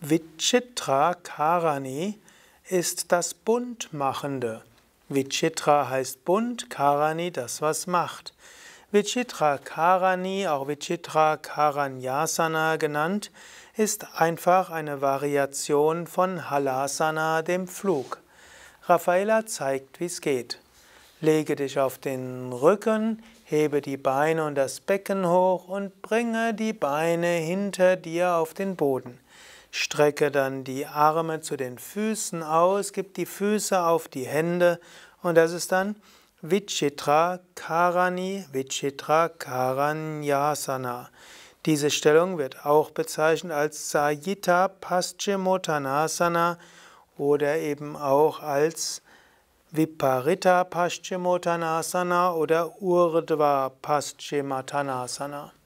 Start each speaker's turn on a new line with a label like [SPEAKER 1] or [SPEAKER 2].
[SPEAKER 1] Vichitra Karani ist das Buntmachende. Vichitra heißt bunt, Karani das, was macht. Vichitra Karani, auch Vichitra Karanyasana genannt, ist einfach eine Variation von Halasana, dem Flug. Raffaella zeigt, wie es geht. Lege dich auf den Rücken, hebe die Beine und das Becken hoch und bringe die Beine hinter dir auf den Boden. Strecke dann die Arme zu den Füßen aus, gib die Füße auf die Hände und das ist dann Vichitra Karani, Vichitra Karanyasana. Diese Stellung wird auch bezeichnet als Sajita Paschimottanasana oder eben auch als Viparita Paschimottanasana oder Urdhva Paschimottanasana.